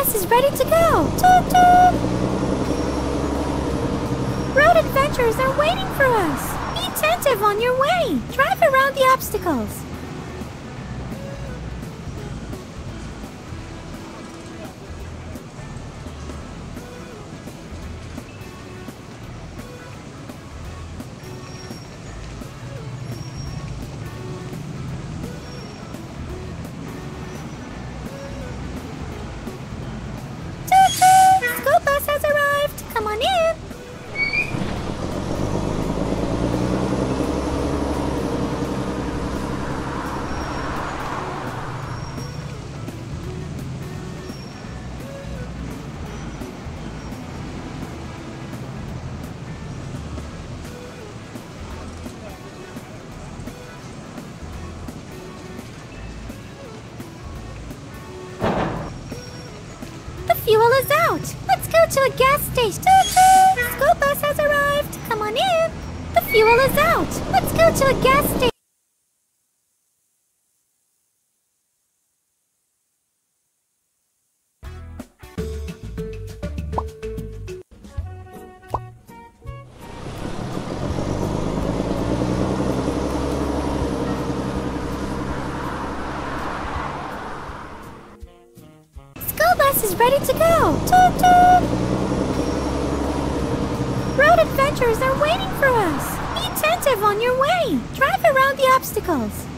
bus is ready to go. Toot toot! Road adventurers are waiting for us. Be attentive on your way. Drive around the obstacles. School bus has arrived. Come on in. The fuel is out. Let's go to a gas station. Toot toot! School bus has arrived. Come on in. The fuel is out. Let's go to a gas station. School bus is ready to go. Toot toot! Road adventurers are waiting for us. Be attentive on your way. Drive around the obstacles.